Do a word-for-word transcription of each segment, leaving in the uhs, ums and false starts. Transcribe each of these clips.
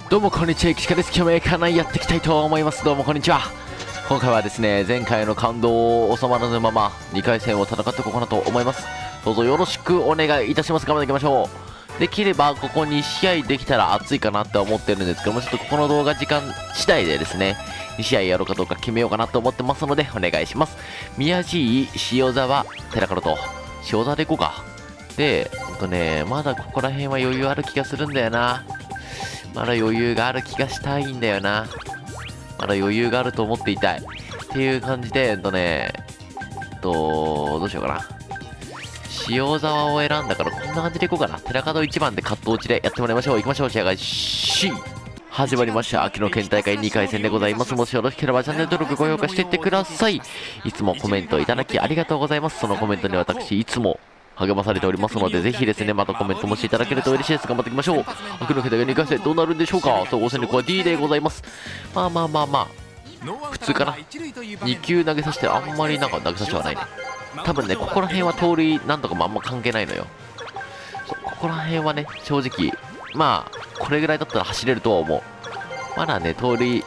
どうもこんにちは、岸川です。今日もエカナイやっていきたいと思います。どうもこんにちは。今回はですね、前回の感動を収まらぬままにかい戦を戦っていこうかなと思います。どうぞよろしくお願いいたします。頑張っていきましょう。できればここに試合できたら熱いかなって思ってるんですけども、ちょっとここの動画時間次第でですね、に試合やろうかどうか決めようかなと思ってますのでお願いします。宮地、塩沢、寺門と塩沢でいこうか。で、ほんとね、まだここら辺は余裕ある気がするんだよな。まだ余裕がある気がしたいんだよな。まだ余裕があると思っていたい。っていう感じで、えっとね、えっと、どうしようかな。塩沢を選んだからこんな感じでいこうかな。寺門いちばんでカット落ちでやってもらいましょう。行きましょう、試合がし始まりました。秋の県大会にかい戦でございます。もしよろしければチャンネル登録、ご評価していってください。いつもコメントいただきありがとうございます。そのコメントに私、いつも励まされておりますので、ぜひですね、またコメントもしていただけると嬉しいです。頑張っていきましょう。秋の県大会にかい戦どうなるんでしょうか。総合戦力は D でございます。まあまあまあまあ、普通かな。に球投げさせてあんまりなんか投げさせてはないね。多分ね、ここら辺は盗塁なんとかもあんま関係ないのよ。そう、ここら辺はね、正直、まあ、これぐらいだったら走れるとは思う。まだね、盗塁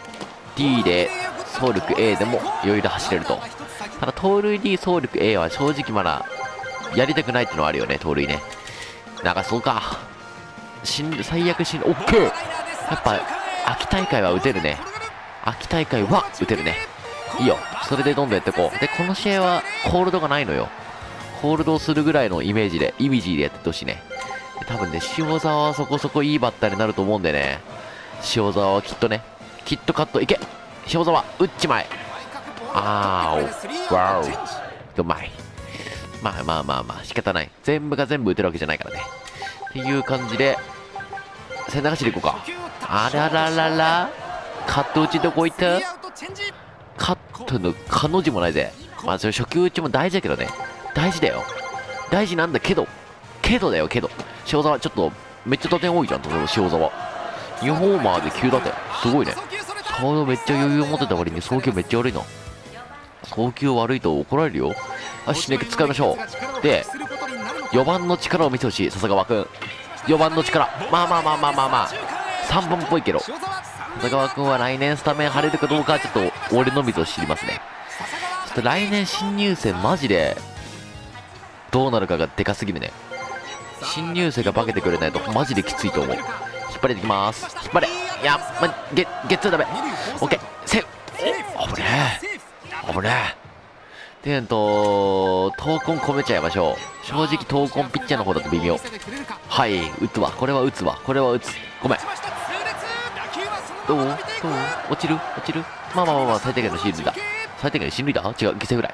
D で、走力 A でも余裕で走れると。ただ、盗塁 D、走力 A は正直まだ、やりたくないってのはあるよね、盗塁ね。なんかそうか。死ん最悪死んオッケー。やっぱ、秋大会は打てるね。秋大会は打てるね。いいよ。それでどんどんやっていこう。で、この試合はホールドがないのよ。ホールドをするぐらいのイメージで、イメージでやってってほしいね。多分ね、塩沢はそこそこいいバッターになると思うんでね。塩沢はきっとね、きっとカットいけ。塩沢、打っちまえ。あーお、わお。うまい。まあまあまあまあ、仕方ない。全部が全部打てるわけじゃないからね。っていう感じで、背中走りいこうか。あらららら。カット打ちどこ行った？カットの彼女もないぜ。まあ、それ初球打ちも大事だけどね。大事だよ。大事なんだけど。けどだよ、けど。塩沢、ちょっと、めっちゃ打点多いじゃん、塩沢。にホーマーできゅう打点。すごいね。顔めっちゃ余裕を持ってた割に送球めっちゃ悪いな。送球悪いと怒られるよ。よし、ね、使いましょう。で、よばんの力を見てほしい、笹川くん。よばんの力。まあまあまあまあまあまあ。さんばんっぽいけど。笹川くんは来年スタメン張れるかどうかはちょっと俺のみぞ知りますね。ちょっと来年新入生マジで、どうなるかがでかすぎるね。新入生が化けてくれないとマジできついと思う。引っ張れてきます。引っ張れ。いや、ま、ゲ、ゲッツーダメ。オッケー。セーフ。お、危ねえ。危ねえ。で、えっと、闘魂込めちゃいましょう。正直闘魂ピッチャーの方だと微妙。はい、打つわ。これは打つわ。これは打つ。ごめん。どうどう落ちる落ちるまあまあまあまあ、最低限のシールだ。最低限の進塁打違う、犠牲フライ。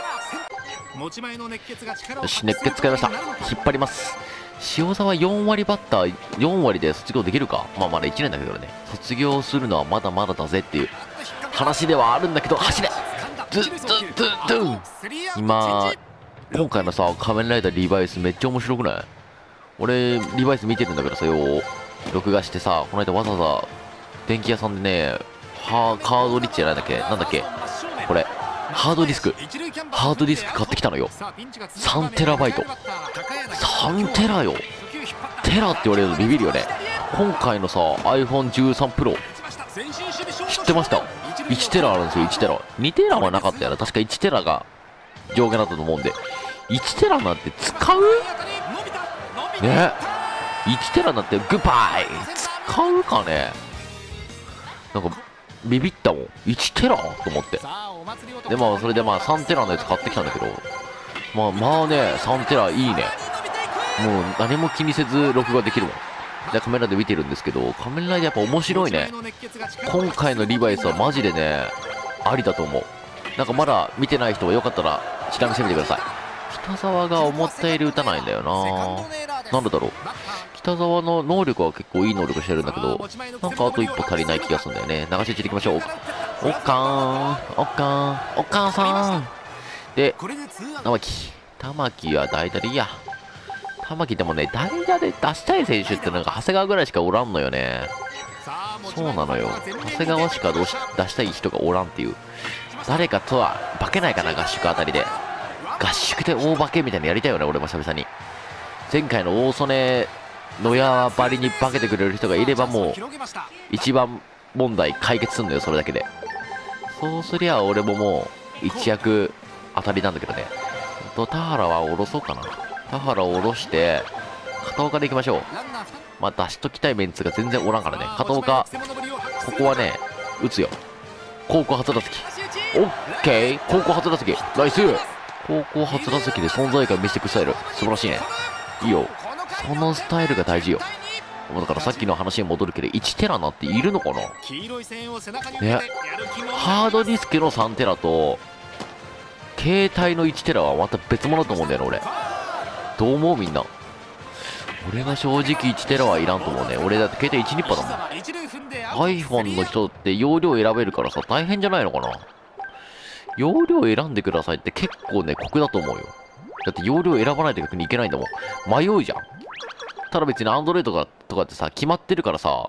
よし、熱血使いました。引っ張ります。塩沢よん割バッター、よん割で卒業できるか。まあまだいちねんだけどね。卒業するのはまだまだだぜっていう話ではあるんだけど、走れドゥドゥドゥドゥ今、今回のさ、仮面ライダーリバイスめっちゃ面白くない？俺、リバイス見てるんだけどさ、よ録画してさ、この間わざわざ電気屋さんでね、ハーカードリッチじゃないんだっけなんだっけこれ。ハードディスク。ハードディスク買ってきたのよ。さんテラバイト。さんテラよ。テラって言われるとビビるよね。今回のさ、アイフォンじゅうさん Pro。知ってました？いちテラあるんですよ、いちテラ。にテラはなかったよな。確かいちテラが上限だったと思うんで。いちテラなんて使う？ね。いちテラなんてグッバイ使うかね。なんか、ビビったもん。いちテラと思って。で、まあ、それでまあ、さんテラのやつ買ってきたんだけど、まあ、まあね、さんテラいいね。もう、何も気にせず、録画できるもん。で、カメラで見てるんですけど、仮面ライダーやっぱ面白いね。今回のリバイスはマジでね、ありだと思う。なんかまだ見てない人はよかったら、調べてみてください。北沢が思ったより打たないんだよな。なんでだろう。北沢の能力は結構いい能力してるんだけど、なんかあと一歩足りない気がするんだよね。流し打ちでいきましょう。おっかーん、おっかーん、お母さん。で、玉木。玉木は代打でいいや。玉木でもね、代打で出したい選手ってなんか長谷川ぐらいしかおらんのよね。そうなのよ。長谷川しかどうし出したい人がおらんっていう。誰かとは化けないかな、合宿あたりで。合宿で大化けみたいなのやりたいよね、俺も久々に。前回の大曽根野屋ばりに化けてくれる人がいればもう一番問題解決すんのよ、それだけで。そうすりゃ俺ももう一躍当たりなんだけどね。と田原は下ろそうかな。田原を下ろして片岡で行きましょう。まあ出しときたいメンツが全然おらんからね。片岡ここはね打つよ。高校初打席オッケー。高校初打席ナイス。高校初打席で存在感見せていくスタイル素晴らしいね。いいよ、そのスタイルが大事よ。だからさっきの話に戻るけどいちテラなんているのかなね。ハードディスクのさんテラと携帯のいちテラはまた別物だと思うんだよね俺。どう思うみんな。俺が正直いちテラはいらんと思うね。俺だって携帯いちニッパだもん。 iPhone の人って容量選べるからさ大変じゃないのかな。容量選んでくださいって結構ね酷だと思うよ。だって容量選ばないと逆にいけないんだもん。迷うじゃん。ただ別に Android とかとかってさ決まってるからさ。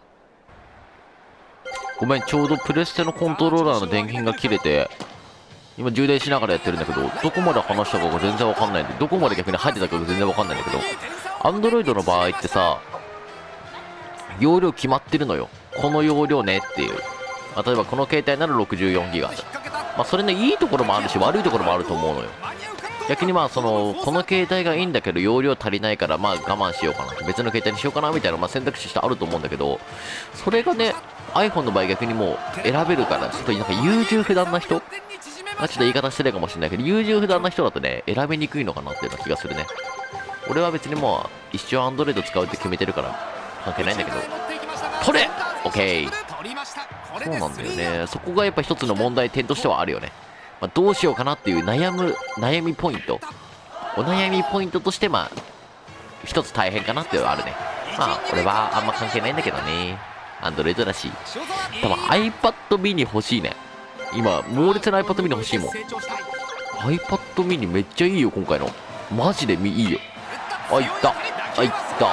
ごめん、ちょうどプレステのコントローラーの電源が切れて今充電しながらやってるんだけど、どこまで話したかが全然わかんないんで、どこまで逆に入ってたかが全然わかんないんだけど、 Android の場合ってさ容量決まってるのよ。この容量ねっていう。まあ、例えばこの携帯なら ろくじゅうよんギガ まあそれねいいところもあるし悪いところもあると思うのよ。逆にまあそのこの携帯がいいんだけど容量足りないからまあ我慢しようかな、別の携帯にしようかなみたいなまあ選択肢としてあると思うんだけど、それがね iPhone の場合逆にもう選べるから、ちょっとなんか優柔不断な人、まあ、ちょっと言い方してないかもしれないけど優柔不断な人だとね選びにくいのかなっていうような気がするね。俺は別にもう一生 Android 使うって決めてるから関係ないんだけど。取れ OK。 そうなんだよね。そこがやっぱ一つの問題点としてはあるよね。まあ、どうしようかなっていう悩む悩みポイント、お悩みポイントとしてまあ一つ大変かなっていうのはあるね。まあ俺はあんま関係ないんだけどね、アンドロイドだし。多分 iPad mini 欲しいね。今猛烈な iPad mini 欲しいもん。 iPad mini めっちゃいいよ今回の。マジでいいよ。あいったあいった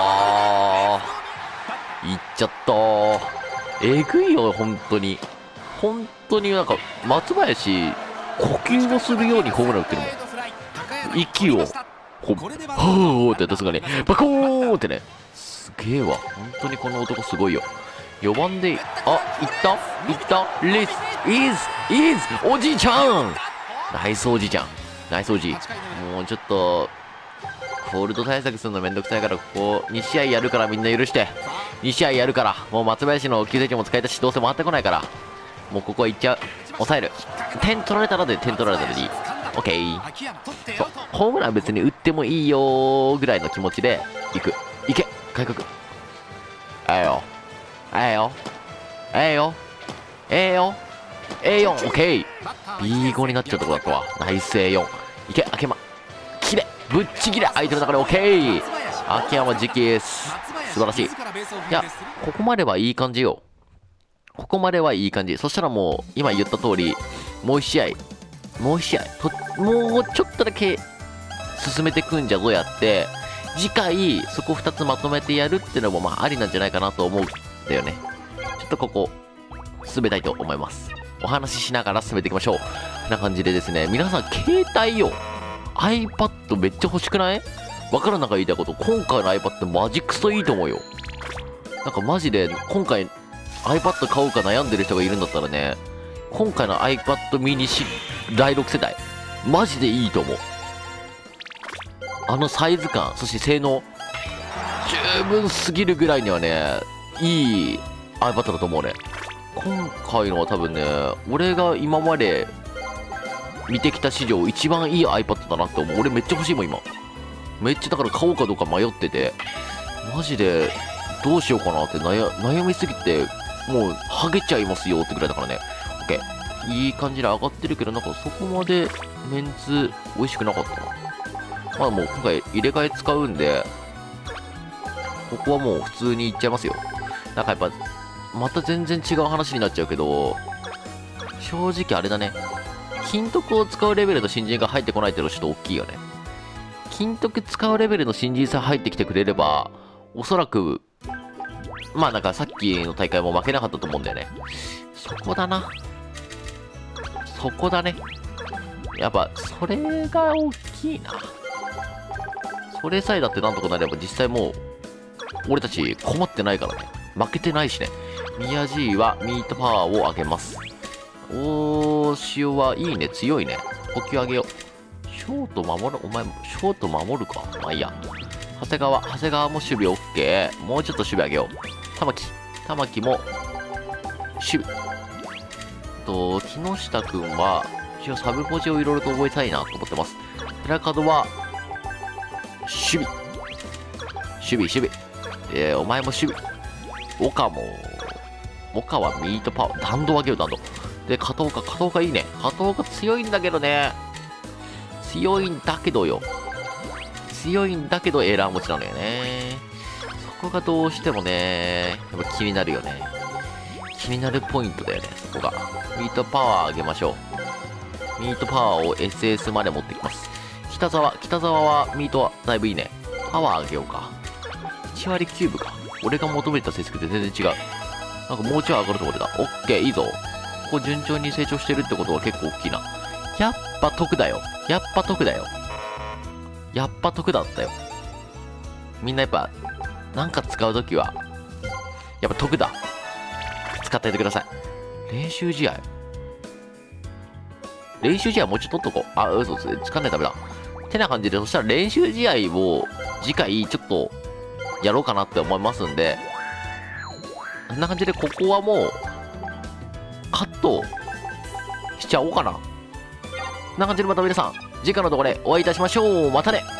ーいっちゃったー。えぐいよ本当に。本当になんか松林呼吸をするようにホームラン打ってるもん。息をこうはーってやったすがにバコーンってね。すげえわ本当にこの男すごいよ。よばんであいったいったレスイズイズおじいちゃんナイスおじいちゃんナイスおじい。もうちょっとコールド対策するのめんどくさいからここに試合やるからみんな許して。に試合やるからもう松林の救世主も使えたしどうせ回ってこないからもうここはいっちゃう。抑える。点取られたらで点取られたらでいい。オッケー。そうホームラン別に打ってもいいよーぐらいの気持ちでいく。いけ改革ええよええよええよええよ エーよん オッケー ビーご になっちゃうとこだったわ。ナイス エーよん いけ秋山きれぶっちぎれ相手の中で オッケー 秋山直エース素晴らしい。いやここまではいい感じよ。ここまではいい感じ。そしたらもう今言った通りもういち試合もういち試合ともうちょっとだけ進めてくんじゃぞやって次回そこふたつまとめてやるっていうのもまあありなんじゃないかなと思うんだよね。ちょっとここ進めたいと思います。お話ししながら進めていきましょう。な感じでですね皆さん携帯よ iPad めっちゃ欲しくない？わかるなんか言いたいこと。今回の iPad マジクソいいと思うよ。なんかマジで今回 iPad 買うか悩んでる人がいるんだったらね今回の iPad mini だいろく世代マジでいいと思う。あのサイズ感そして性能十分すぎるぐらいにはねいい iPad だと思うね。今回のは多分ね俺が今まで見てきた史上一番いい iPad だなって思う。俺めっちゃ欲しいもん今。めっちゃだから買おうかどうか迷っててマジでどうしようかなって悩悩みすぎてもうハゲちゃいますよってぐらいだからね。 OK いい感じで上がってるけどなんかそこまでメンツ美味しくなかったな。まあもう今回入れ替え使うんでここはもう普通にいっちゃいますよ。なんかやっぱまた全然違う話になっちゃうけど正直あれだね金徳を使うレベルの新人が入ってこないっていうのはちょっと大きいよね。金徳使うレベルの新人さん入ってきてくれればおそらくまあなんかさっきの大会も負けなかったと思うんだよね。そこだなそこだねやっぱそれが大きいな。それさえだってなんとかなれば実際もう俺たち困ってないからね。負けてないしね。宮爺はミートパワーを上げます。おー、塩はいいね、強いね。補給上げよう。ショート守る、お前、ショート守るか。まあいいや。長谷川、長谷川も守備 OK。もうちょっと守備上げよう。玉木、玉木も、守備。と、木下くんは、一応サブポジをいろいろと覚えたいなと思ってます。寺門は、守備。守備、守備。えー、お前も守備。岡も、岡はミートパワー、弾道上げよう、弾道。で、加藤岡、加藤岡いいね。加藤岡強いんだけどね。強いんだけどよ。強いんだけどエラー持ちなのよね。そこがどうしてもね、やっぱ気になるよね。気になるポイントだよね、そこが。ミートパワー上げましょう。ミートパワーを エスエス まで持ってきます。北沢、北沢はミートはだいぶいいね。パワー上げようか。いち割きゅうぶか。俺が求めてた成績と全然違う。なんかもうちょい上がると思ってた。オッケー、いいぞ。ここ順調に成長してるってことは結構大きいな。やっぱ得だよ。やっぱ得だよ。やっぱ得だったよ。みんなやっぱ、なんか使うときは、やっぱ得だ。使ってやってください。練習試合。練習試合もうちょっと取っとこう。あ、嘘、使んないとダメだ。てな感じで、そしたら練習試合を次回ちょっとやろうかなって思いますんで、こんな感じでここはもう、カットしちゃおうかな。こんな感じでまた皆さん、次回の動画でお会いいたしましょう。またね。